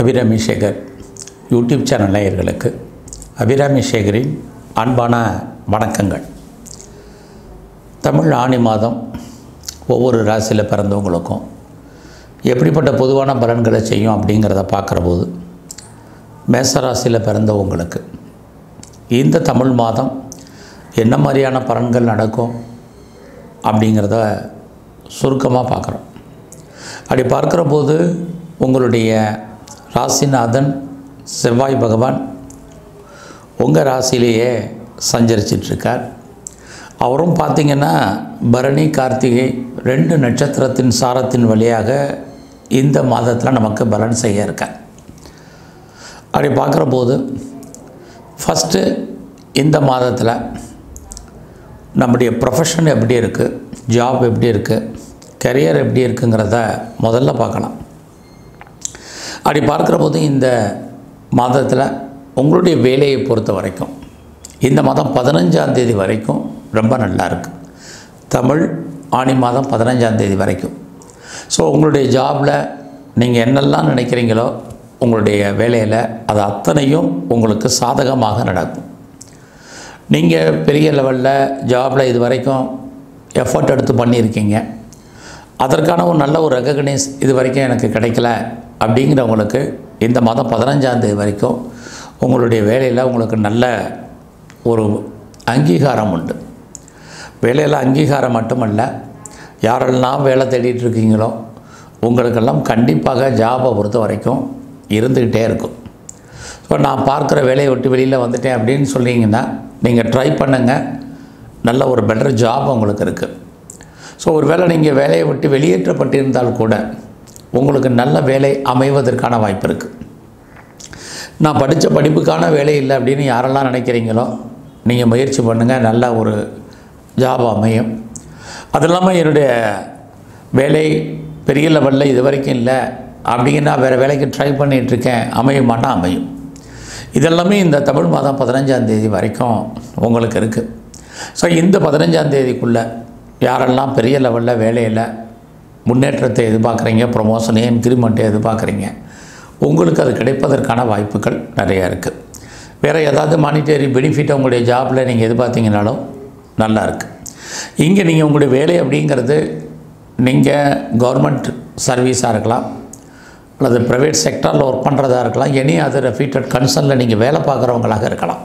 Abirami Sekar YouTube channel நேயர்களுக்கு அபிராமி சேகரின் அன்பான வணக்கங்கள். தமிழ் ஆனி மாதம் ஒவ்வொரு ராசியில் பிறந்தவங்களுக்கும் எப்படிப்பட்ட பொதுவான பலன்களை செய்யும் அப்படிங்கிறத பார்க்குற போது மேச ராசியில் பிறந்தவங்களுக்கு இந்த தமிழ் மாதம் என்ன மாதிரியான பலன்கள் நடக்கும் அப்படிங்கிறத சுருக்கமாக பார்க்குறோம். அப்படி பார்க்குற போது உங்களுடைய ராசிநாதன் செவ்வாய் பகவான் உங்கள் ராசியிலேயே சஞ்சரிச்சிட்ருக்கார். அவரும் பார்த்திங்கன்னா பரணி கார்த்திகை 2 நட்சத்திரத்தின் சாரத்தின் வழியாக இந்த மாதத்தில் நமக்கு பலன் செய்ய இருக்கார். அப்படி பார்க்குற போது ஃபஸ்ட்டு இந்த மாதத்தில் நம்முடைய ப்ரொஃபஷன் எப்படி இருக்குது, ஜாப் எப்படி இருக்குது, கரியர் எப்படி இருக்குங்கிறத முதல்ல பார்க்கலாம். அப்படி பார்க்குற போது இந்த மாதத்தில் உங்களுடைய வேலையை பொறுத்த வரைக்கும் இந்த மாதம் 15ஆம் தேதி வரைக்கும் ரொம்ப நல்லா இருக்குது. தமிழ் ஆனி மாதம் 15ஆம் தேதி வரைக்கும். ஸோ உங்களுடைய ஜாபில் நீங்கள் என்னெல்லாம் நினைக்கிறீங்களோ உங்களுடைய வேலையில் அது அத்தனையும் உங்களுக்கு சாதகமாக நடக்கும். நீங்கள் பெரிய லெவலில் ஜாபில் இது வரைக்கும் எஃபர்ட் எடுத்து பண்ணியிருக்கீங்க, அதற்கான ஒரு நல்ல ஒரு ரெகக்னைஸ் இது வரைக்கும் எனக்கு கிடைக்கல அப்படிங்கிறவங்களுக்கு இந்த மாதம் 15ஆம் தேதி வரைக்கும் உங்களுடைய வேலையில் உங்களுக்கு நல்ல ஒரு அங்கீகாரம் உண்டு. வேலையில் அங்கீகாரம் மட்டுமல்ல, யாரெல்லாம் வேலை தேடிட்டுருக்கீங்களோ உங்களுக்கெல்லாம் கண்டிப்பாக ஜாபை பொறுத்த வரைக்கும் இருந்துக்கிட்டே இருக்கும். ஸோ நான் பார்க்குற வேலையை விட்டு வெளியில் வந்துட்டேன் அப்படின்னு சொல்லிங்கன்னா நீங்கள் ட்ரை பண்ணுங்கள், நல்ல ஒரு பெட்டர் ஜாப் உங்களுக்கு இருக்குது. ஸோ ஒரு வேளை நீங்கள் வேலையை விட்டு வெளியேற்றப்பட்டிருந்தால் கூட உங்களுக்கு நல்ல வேலை அமைவதற்கான வாய்ப்பு இருக்குது. நான் படித்த படிப்புக்கான வேலை இல்லை அப்படின்னு யாரெல்லாம் நினைக்கிறீங்களோ நீங்கள் முயற்சி பண்ணுங்கள், நல்ல ஒரு ஜாப் அமையும். அது இல்லாமல் என்னுடைய வேலை பெரிய லெவலில் இது வரைக்கும் இல்லை அப்படின்னா வேறு வேலைக்கு ட்ரை பண்ணிகிட்ருக்கேன், அமையுமானா அமையும். இதெல்லாமே இந்த தமிழ் மாதம் 15ஆம் தேதி வரைக்கும் உங்களுக்கு இருக்குது. ஸோ இந்த 15ஆம் தேதிக்குள்ளே யாரெல்லாம் பெரிய லெவலில் வேலையில் முன்னேற்றத்தை எதிர்பார்க்குறீங்க, ப்ரொமோஷனே இன்க்ரிமெண்ட்டை எதிர்பார்க்குறீங்க, உங்களுக்கு அது கிடைப்பதற்கான வாய்ப்புகள் நிறையா இருக்குது. வேறு ஏதாவது மானிட்டரி பெனிஃபிட் உங்களுடைய ஜாபில் நீங்கள் எதிர்பார்த்தீங்கனாலும் நல்லா இருக்குது. இங்கே நீங்கள் உங்களுடைய வேலை அப்படிங்கிறது நீங்கள் கவர்மெண்ட் சர்வீஸாக இருக்கலாம், அல்லது ப்ரைவேட் செக்டரில் ஒர்க் பண்ணுறதா இருக்கலாம், எனி அதர் ரெஃப்யூட்டட் கன்சர்னில் நீங்கள் வேலை பார்க்குறவங்களாக இருக்கலாம்.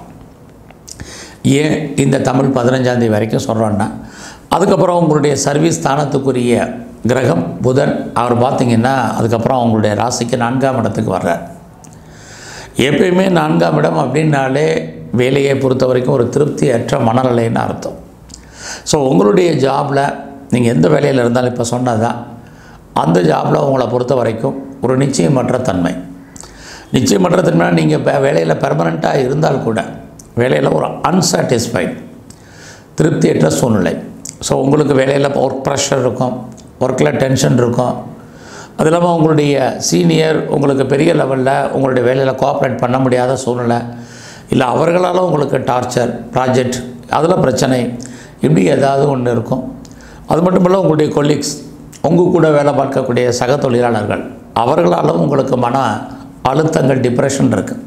ஏன் இந்த தமிழ் 15ஆம் தேதி வரைக்கும் சொல்கிறோன்னா, அதுக்கப்புறம் உங்களுடைய சர்வீஸ் ஸ்தானத்துக்குரிய கிரகம் புதன் அவர் பார்த்திங்கன்னா அதுக்கப்புறம் உங்களுடைய ராசிக்கு 4ஆம் இடத்துக்கு வர்றார். எப்பயுமே 4ஆம் இடம் அப்படின்னாலே வேலையை பொறுத்த வரைக்கும் ஒரு திருப்தியற்ற மனநிலைன்னு அர்த்தம். ஸோ உங்களுடைய ஜாபில் நீங்கள் எந்த வேலையில் இருந்தாலும் இப்போ சொன்னதான் அந்த ஜாபில் உங்களை பொறுத்த வரைக்கும் ஒரு நிச்சயமற்ற தன்மை. நிச்சயமற்ற தன்மை நீங்கள் வேலையில் பெர்மனண்ட்டாக இருந்தால் கூட வேலையில் ஒரு அன்சாட்டிஸ்ஃபைட் திருப்தியற்ற சூழ்நிலை. ஸோ உங்களுக்கு வேலையில் ஒர்க் ப்ரெஷர் இருக்கும், ஒர்க்கில் டென்ஷன் இருக்கும். அது இல்லாமல் உங்களுடைய சீனியர் உங்களுக்கு பெரிய லெவலில் உங்களுடைய வேலையில் கோஆப்ரேட் பண்ண முடியாத சூழ்நிலை, இல்லை அவர்களால் உங்களுக்கு டார்ச்சர், ப்ராஜெக்ட் அதில் பிரச்சனை, இப்படி ஏதாவது ஒன்று இருக்கும். அது மட்டும் இல்லை, உங்களுடைய கொலீக்ஸ், உங்கள் கூட வேலை பார்க்கக்கூடிய சக தொழிலாளர்கள், அவர்களாலும் உங்களுக்கு மன அழுத்தங்கள், டிப்ரெஷன் இருக்குது.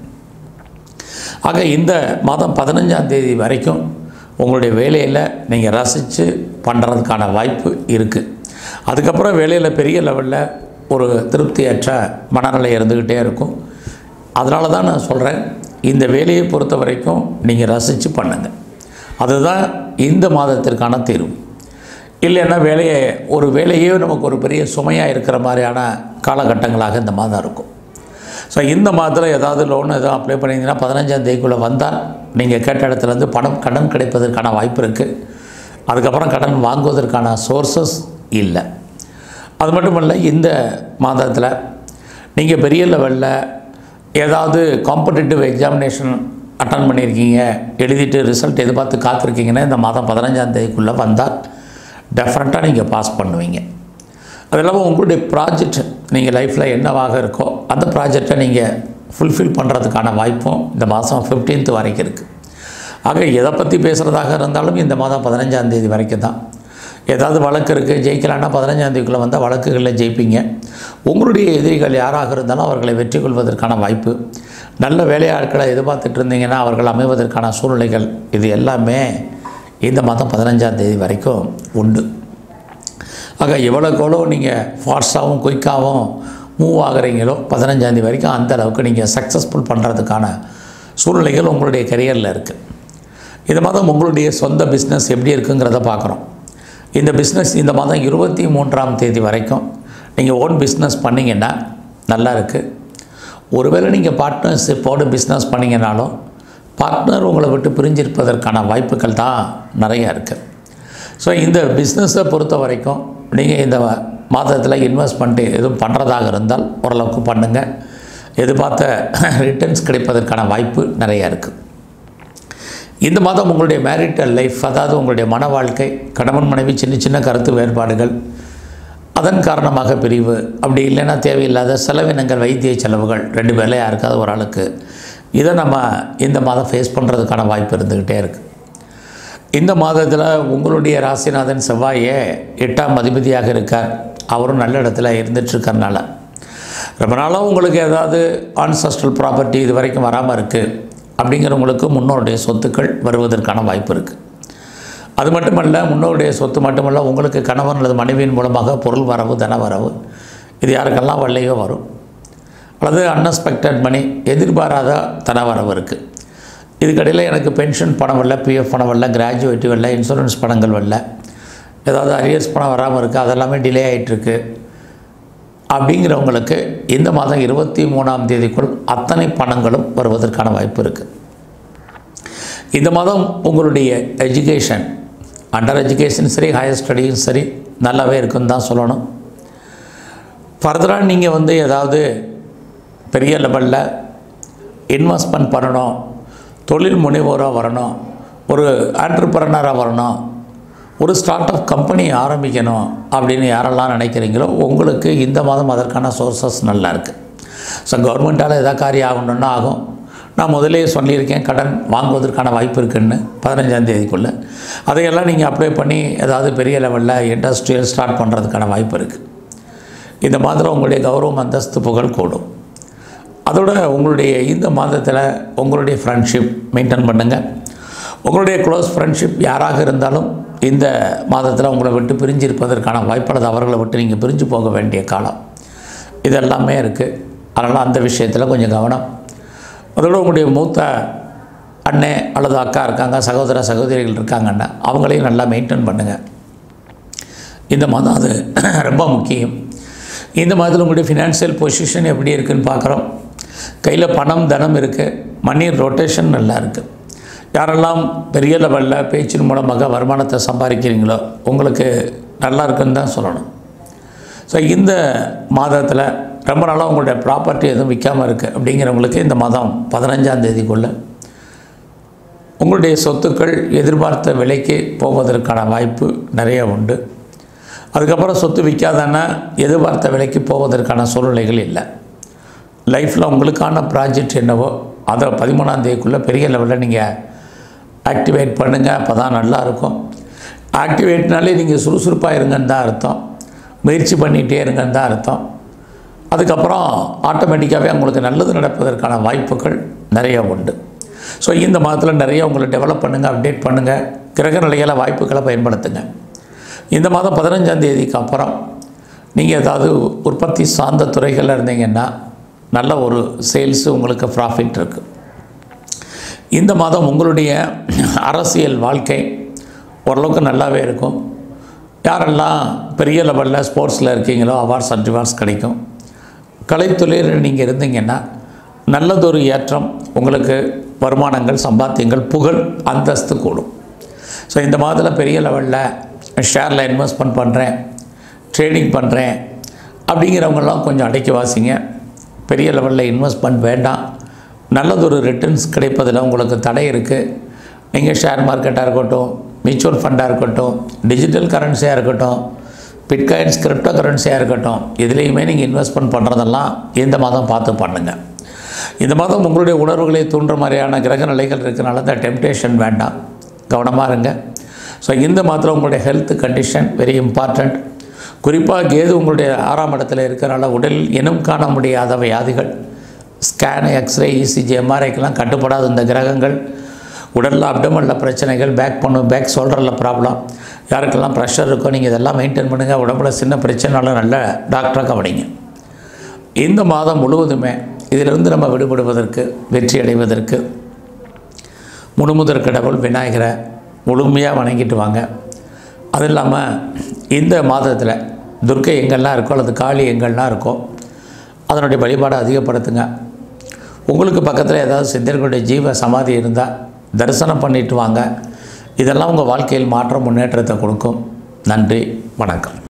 ஆக இந்த மாதம் 15ஆம் தேதி வரைக்கும் உங்களுடைய வேலையில் நீங்கள் ரசித்து பண்ணுறதுக்கான வாய்ப்பு இருக்குது. அதுக்கப்புறம் வேலையில் பெரிய லெவலில் ஒரு திருப்தியற்ற மனநிலை இருந்துக்கிட்டே இருக்கும். அதனால தான் நான் சொல்கிறேன், இந்த வேலையை பொறுத்த வரைக்கும் நீங்கள் ரசித்து பண்ணுங்கள். அதுதான் இந்த மாதத்திற்கான தீர்வு. இல்லைன்னா ஒரு வேலையே நமக்கு ஒரு பெரிய சுமையாக இருக்கிற மாதிரியான காலகட்டங்களாக இந்த மாதம் இருக்கும். ஸோ இந்த மாதத்தில் ஏதாவது லோன் எதாவது அப்ளை பண்ணிங்கன்னா 15ஆம் தேதிக்குள்ளே வந்தால் நீங்கள் கேட்ட இடத்துலேருந்து கடன் கிடைப்பதற்கான வாய்ப்பு இருக்குது. அதுக்கப்புறம் கடன் வாங்குவதற்கான சோர்ஸஸ் இல்லை. அது மட்டும் இல்லை, இந்த மாதத்தில் நீங்கள் பெரிய லெவலில் ஏதாவது காம்படிட்டிவ் எக்ஸாமினேஷன் அட்டன் பண்ணியிருக்கீங்க, எழுதிட்டு ரிசல்ட் எதிர்பார்த்து காத்திருக்கீங்கன்னா இந்த மாதம் 15ஆம் தேதிக்குள்ளே வந்தால் டெஃபினட்டாக நீங்கள் பாஸ் பண்ணுவீங்க. அது இல்லாமல் உங்களுடைய ப்ராஜெக்ட் நீங்கள் லைஃப்பில் என்னவாக இருக்கோ அந்த ப்ராஜெக்டை நீங்கள் ஃபுல்ஃபில் பண்ணுறதுக்கான வாய்ப்பும் இந்த மாதம் 15th வரைக்கும் இருக்குது. ஆக எதை பற்றி பேசுகிறதாக இருந்தாலும் இந்த மாதம் 15ஆம் தேதி வரைக்கும் தான். ஏதாவது வழக்கு இருக்குது, ஜெயிக்கலான்னா 15ஆம் தேதிக்குள்ளே வந்தால் வழக்குகளில் ஜெயிப்பீங்க. உங்களுடைய எதிரிகள் யாராக இருந்தாலும் அவர்களை வெற்றி கொள்வதற்கான வாய்ப்பு, நல்ல வேலையாட்களை எதிர்பார்த்துட்டு இருந்தீங்கன்னா அவர்கள் அமைவதற்கான சூழ்நிலைகள், இது எல்லாமே இந்த மாதம் 15ஆம் தேதி வரைக்கும் உண்டு. ஆக எவ்வளோக்கெவ்வளோ நீங்கள் ஃபாஸ்ட்டாகவும் குயிக்காகவும் மூவ் ஆகிறீங்களோ 15ஆம் தேதி வரைக்கும் அந்த அளவுக்கு நீங்கள் சக்ஸஸ்ஃபுல் பண்ணுறதுக்கான சூழ்நிலைகள் உங்களுடைய கரியரில் இருக்குது. இந்த மாதம் உங்களுடைய சொந்த பிஸ்னஸ் எப்படி இருக்குங்கிறத பார்க்குறோம். இந்த பிஸ்னஸ் இந்த மாதம் 23ஆம் தேதி வரைக்கும் நீங்கள் ஓன் பிஸ்னஸ் பண்ணிங்கன்னா நல்லா இருக்குது. ஒருவேளை நீங்கள் பார்ட்னர்ஷிப்போடு பிஸ்னஸ் பண்ணிங்கனாலும் பார்ட்னர் உங்களை விட்டு பிரிஞ்சிருப்பதற்கான வாய்ப்புகள் தான் நிறையா இருக்குது. ஸோ இந்த பிஸ்னஸை பொறுத்த வரைக்கும் நீங்கள் இந்த மாதத்தில் இன்வெஸ்ட்மெண்ட்டு எதுவும் பண்ணுறதாக இருந்தால் ஓரளவுக்கு பண்ணுங்கள். எதிர்பார்த்த ரிட்டர்ன்ஸ் கிடைப்பதற்கான வாய்ப்பு நிறையா இருக்குது. இந்த மாதம் உங்களுடைய மேரிட்டல் லைஃப், அதாவது உங்களுடைய மன வாழ்க்கை, கணவன் மனைவி சின்ன சின்ன கருத்து வேறுபாடுகள், அதன் காரணமாக பிரிவு, அப்படி இல்லைன்னா தேவையில்லாத செலவினங்கள், வைத்திய செலவுகள் 2 பேரில் யாருக்காவது ஒரு ஆளுக்கு, இதை நம்ம இந்த மாதம் ஃபேஸ் பண்ணுறதுக்கான வாய்ப்பு இருந்துக்கிட்டே இருக்குது. இந்த மாதத்தில் உங்களுடைய ராசிநாதன் செவ்வாயே 8ஆம் அதிபதியாக இருக்கார். அவரும் நல்ல இடத்துல இருந்துகிட்ருக்கறனால ரொம்ப நாளாக உங்களுக்கு ஏதாவது ஆன்செஸ்ட்ரல் ப்ராப்பர்ட்டி இது வரைக்கும் வராமல் இருக்குது அப்படிங்கிறவங்களுக்கு முன்னோருடைய சொத்துக்கள் வருவதற்கான வாய்ப்பு இருக்குது. அது மட்டுமல்ல, முன்னோருடைய சொத்து மட்டுமல்ல, உங்களுக்கு கணவன் அல்லது மனைவியின் மூலமாக பொருள் வரவு, தன வரவு, இது யாருக்கெல்லாம் வரலையோ வரும். அல்லது அன்எக்ஸ்பெக்டட் மணி, எதிர்பாராத தன வரவு இருக்குது. இதுக்கடையில் எனக்கு பென்ஷன் பணம் வரல, பிஎஃப் பணம் வரல, கிராஜுவேட்டி வரல, இன்சூரன்ஸ் பணங்கள் வரல, ஏதாவது அரியர்ஸ் பணம் வராமல் இருக்குது, அதெல்லாமே டிலே ஆகிட்டுருக்கு அப்படிங்கிறவங்களுக்கு இந்த மாதம் 23ஆம் தேதிக்குள் அத்தனை பணங்களும் வருவதற்கான வாய்ப்பு இருக்குது. இந்த மாதம் உங்களுடைய எஜுகேஷன், அண்டர் எஜுகேஷன் சரி, ஹையர் ஸ்டடியும் சரி, நல்லாவே இருக்குன்னு தான் சொல்லணும். ஃபர்தராக நீங்கள் ஏதாவது பெரிய லெவலில் இன்வெஸ்ட்மெண்ட் பண்ணணும், தொழில் முனைவோராக வரணும், ஒரு ஆண்டர்பிரனராக வரணும், ஒரு ஸ்டார்ட் அப் கம்பெனி ஆரம்பிக்கணும் அப்படின்னு யாரெல்லாம் நினைக்கிறீங்களோ உங்களுக்கு இந்த மாதம் அதற்கான சோர்ஸஸ் நல்லா இருக்குது. ஸோ கவர்மெண்ட்டால் எதாவது காரியம் ஆகணுன்னா ஆகும். நான் முதலே சொல்லியிருக்கேன், கடன் வாங்குவதற்கான வாய்ப்பு இருக்குதுன்னு 15ஆம் தேதிக்குள்ளே. அதையெல்லாம் நீங்கள் அப்ளை பண்ணி ஏதாவது பெரிய லெவலில் இண்டஸ்ட்ரியல் ஸ்டார்ட் பண்ணுறதுக்கான வாய்ப்பு இருக்குது. இந்த மாதத்தில் உங்களுடைய கௌரவம், அந்தஸ்து, புகழ் கூடும். அதோட உங்களுடைய இந்த மாதத்தில் உங்களுடைய ஃப்ரெண்ட்ஷிப் மெயின்டைன் பண்ணுங்கள். உங்களுடைய க்ளோஸ் ஃப்ரெண்ட்ஷிப் யாராக இருந்தாலும் இந்த மாதத்தில் உங்களை விட்டு பிரிஞ்சிருப்பதற்கான வாய்ப்பானது, அவர்களை விட்டு நீங்கள் பிரிஞ்சு போக வேண்டிய காலம் இதெல்லாமே இருக்குது. அதனால் அந்த விஷயத்தில் கொஞ்சம் கவனம். அதோடு உங்களுடைய மூத்த அண்ணே அல்லது அக்கா இருக்காங்க, சகோதர சகோதரிகள் இருக்காங்கன்னா அவங்களையும் நல்லா மெயின்டைன் பண்ணுங்கள். இந்த மாதம் அது ரொம்ப முக்கியம். இந்த மாதத்தில் உங்களுடைய ஃபினான்ஷியல் பொசிஷன் எப்படி இருக்குதுன்னு பார்க்குறோம். கையில் பணம், தனம் இருக்குது. மணி ரொட்டேஷன் நல்லா இருக்குது. யாரெல்லாம் பெரிய லெவலில் பேச்சின் மூலமாக வருமானத்தை சம்பாதிக்கிறீங்களோ உங்களுக்கு நல்லா இருக்குன்னு தான் சொல்லணும். ஸோ இந்த மாதத்தில் ரொம்ப நாளாக உங்களுடைய ப்ராப்பர்ட்டி எதுவும் விற்காமல் இருக்குது அப்படிங்கிறவங்களுக்கு இந்த மாதம் 15ஆம் தேதிக்குள்ளே உங்களுடைய சொத்துக்கள் எதிர்பார்த்த விலைக்கு போவதற்கான வாய்ப்பு நிறைய உண்டு. அதுக்கப்புறம் சொத்து விற்காதானா எதிர்பார்த்த விலைக்கு போவதற்கான சூழ்நிலைகள் இல்லை. லைஃப்பில் உங்களுக்கான ப்ராஜெக்ட் என்னவோ அதை 13ஆம் தேதிக்குள்ளே பெரிய லெவலில் நீங்கள் ஆக்டிவேட் பண்ணுங்கள். அப்போ தான் நல்லாயிருக்கும். ஆக்டிவேட்னாலே நீங்கள் சுறுசுறுப்பாக இருங்கன்னு தான் அர்த்தம். முயற்சி பண்ணிகிட்டே இருங்கன்னு தான் அர்த்தம். அதுக்கப்புறம் ஆட்டோமேட்டிக்காகவே உங்களுக்கு நல்லது நடப்பதற்கான வாய்ப்புகள் நிறைய உண்டு. ஸோ இந்த மாதத்தில் நிறைய உங்களை டெவலப் பண்ணுங்கள், அப்டேட் பண்ணுங்கள், கிரக நிலைகளை வாய்ப்புகளை பயன்படுத்துங்க. இந்த மாதம் 15ஆம் தேதிக்கு அப்புறம் நீங்கள் ஏதாவது உற்பத்தி சார்ந்த துறைகளில் இருந்தீங்கன்னா நல்ல ஒரு சேல்ஸு, உங்களுக்கு ப்ராஃபிட் இருக்குது. இந்த மாதம் உங்களுடைய அரசியல் வாழ்க்கை ஓரளவுக்கு நல்லாவே இருக்கும். யாரெல்லாம் பெரிய லெவலில் ஸ்போர்ட்ஸில் இருக்கீங்களோ அவார்ட்ஸ் அண்ட் ரிவார்ட்ஸ் கிடைக்கும். கலைத்துறையில் நீங்கள் இருந்தீங்கன்னா நல்லதொரு ஏற்றம், உங்களுக்கு வருமானங்கள், சம்பாத்தியங்கள், புகழ், அந்தஸ்து கூடும். ஸோ இந்த மாதத்தில் பெரிய லெவலில் ஷேரில் இன்வெஸ்ட்மெண்ட் பண்ணுறேன், ட்ரேடிங் பண்ணுறேன் அப்படிங்கிறவங்கெல்லாம் கொஞ்சம் அடக்கி வாசிங்க. பெரிய லெவலில் இன்வெஸ்ட்மெண்ட் வேண்டாம். நல்லதொரு ரிட்டர்ன்ஸ் கிடைப்பதில் உங்களுக்கு தடை இருக்குது. நீங்கள் ஷேர் மார்க்கெட்டாக இருக்கட்டும், மியூச்சுவல் ஃபண்டாக இருக்கட்டும், டிஜிட்டல் கரன்சியாக இருக்கட்டும், பிட்காயின்ஸ், கிரிப்டோ கரன்சியாக இருக்கட்டும், இதுலேயுமே நீங்கள் இன்வெஸ்ட்மெண்ட் பண்ணுறதெல்லாம் இந்த மாதம் பார்த்து பண்ணுங்கள். இந்த மாதம் உங்களுடைய உணர்வுகளை தூண்டுற மாதிரியான கிரக நிலைகள் இருக்கிறனால இந்த டெம்டேஷன் வேண்டாம், கவனமாக இருங்க. ஸோ இந்த மாதத்தில் உங்களுடைய ஹெல்த் கண்டிஷன் வெரி இம்பார்ட்டண்ட். குறிப்பாக கேது உங்களுடைய 6ஆம் இடத்துல இருக்கிறனால உடலில் இனம் காண முடியாத வியாதிகள், ஸ்கேன், எக்ஸ்ரே, இசிஜி, எம்ஆர்ஐக்கெல்லாம் கட்டுப்படாத இந்த கிரகங்கள், உடலில் அப்டமனில் பிரச்சனைகள், பேக் ஷோல்டரில் ப்ராப்ளம், யாருக்கெல்லாம் ப்ரெஷர் இருக்கோ நீங்கள் இதெல்லாம் மெயின்டைன் பண்ணுங்கள். உடம்புல சின்ன பிரச்சனைனாலும் நல்ல டாக்டராக கவனிங்க. இந்த மாதம் முழுவதுமே இதிலிருந்து நம்ம விடுபடுவதற்கு, வெற்றி அடைவதற்கு முழுமுதற் கடவுள் விநாயகரை முழுமையாக வணங்கிட்டு வாங்க. அது இல்லாமல் இந்த மாதத்தில் துர்க்கை எங்கெல்லாம் இருக்கோ அல்லது காளி எங்கெல்லாம் இருக்கோ அதனுடைய வழிபாடை அதிகப்படுத்துங்க. உங்களுக்கு பக்கத்தில் ஏதாவது சித்தர்களுடைய ஜீவ சமாதி இருந்தால் தரிசனம் பண்ணிட்டு வாங்க. இதெல்லாம் உங்கள் வாழ்க்கையில் மாற்றம், முன்னேற்றத்தை கொடுக்கும். நன்றி, வணக்கம்.